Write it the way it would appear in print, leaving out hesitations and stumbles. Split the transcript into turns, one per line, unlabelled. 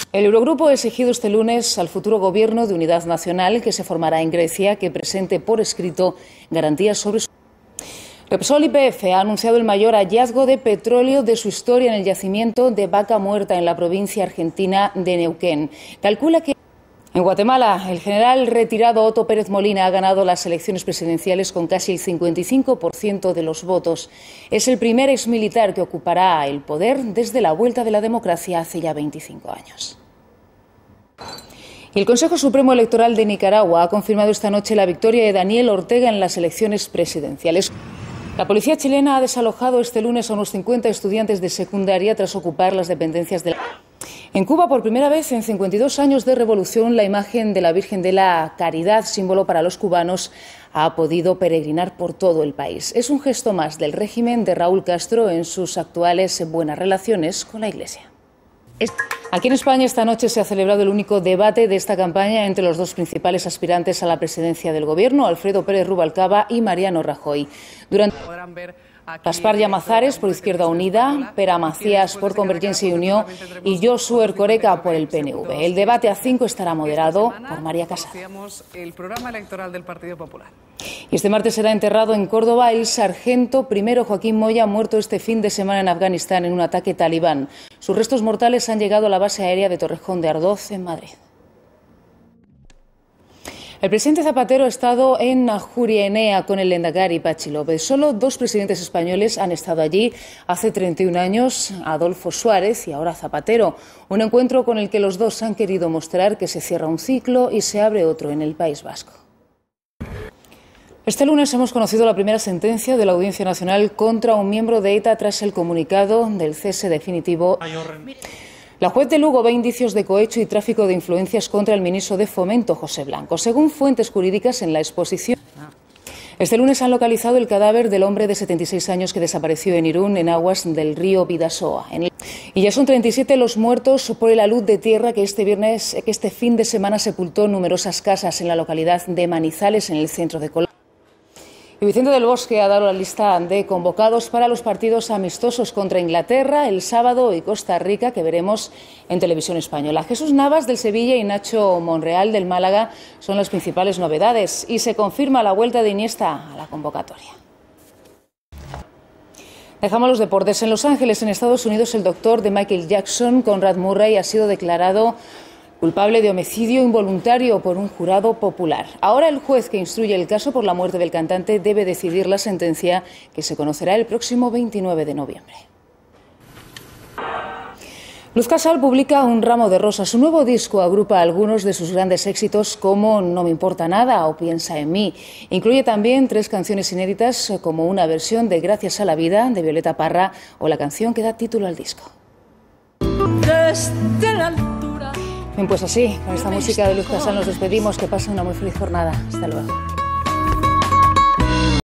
El Eurogrupo ha exigido este lunes al futuro Gobierno de Unidad Nacional que se formará en Grecia que presente por escrito garantías sobre su... Repsol YPF ha anunciado el mayor hallazgo de petróleo de su historia en el yacimiento de Vaca Muerta en la provincia argentina de Neuquén. Calcula que en Guatemala el general retirado Otto Pérez Molina ha ganado las elecciones presidenciales con casi el 55% de los votos. Es el primer exmilitar que ocupará el poder desde la vuelta de la democracia hace ya 25 años. El Consejo Supremo Electoral de Nicaragua ha confirmado esta noche la victoria de Daniel Ortega en las elecciones presidenciales. La policía chilena ha desalojado este lunes a unos 50 estudiantes de secundaria tras ocupar las dependencias de la... En Cuba, por primera vez en 52 años de revolución, la imagen de la Virgen de la Caridad, símbolo para los cubanos, ha podido peregrinar por todo el país. Es un gesto más del régimen de Raúl Castro en sus actuales buenas relaciones con la Iglesia. Aquí en España esta noche se ha celebrado el único debate de esta campaña entre los dos principales aspirantes a la presidencia del Gobierno, Alfredo Pérez Rubalcaba y Mariano Rajoy. Gaspar Llamazares por Izquierda Unida, Pere Macías por Convergencia y Unió y Josu Erkoreka por el PNV. El debate a 5 estará moderado por María Casado.
El programa electoral del Partido Popular.
Y este martes será enterrado en Córdoba el sargento primero Joaquín Moya, muerto este fin de semana en Afganistán en un ataque talibán. Sus restos mortales han llegado a la base aérea de Torrejón de Ardoz, en Madrid. El presidente Zapatero ha estado en Ajuria Enea con el lehendakari Patxi López. Solo 2 presidentes españoles han estado allí hace 31 años, Adolfo Suárez y ahora Zapatero. Un encuentro con el que los dos han querido mostrar que se cierra un ciclo y se abre otro en el País Vasco. Este lunes hemos conocido la primera sentencia de la Audiencia Nacional contra un miembro de ETA tras el comunicado del cese definitivo. La juez de Lugo ve indicios de cohecho y tráfico de influencias contra el ministro de Fomento, José Blanco. Según fuentes jurídicas en la exposición, este lunes han localizado el cadáver del hombre de 76 años que desapareció en Irún, en aguas del río Bidasoa. Y ya son 37 los muertos por el alud de tierra que este fin de semana sepultó numerosas casas en la localidad de Manizales, en el centro de Colombia. Y Vicente del Bosque ha dado la lista de convocados para los partidos amistosos contra Inglaterra el sábado y Costa Rica, que veremos en Televisión Española. Jesús Navas del Sevilla y Nacho Monreal del Málaga son las principales novedades y se confirma la vuelta de Iniesta a la convocatoria. Dejamos los deportes. En Los Ángeles, en Estados Unidos, el doctor de Michael Jackson, Conrad Murray, ha sido declarado culpable de homicidio involuntario por un jurado popular. Ahora el juez que instruye el caso por la muerte del cantante debe decidir la sentencia, que se conocerá el próximo 29 de noviembre. Luz Casal publica Un ramo de rosas. Su nuevo disco agrupa algunos de sus grandes éxitos como No me importa nada o Piensa en mí. Incluye también 3 canciones inéditas como una versión de Gracias a la vida de Violeta Parra o la canción que da título al disco.
Desde la altura.
Bien, pues así, con esta música de Luz Casal nos despedimos. Que pasen una muy feliz jornada. Hasta luego.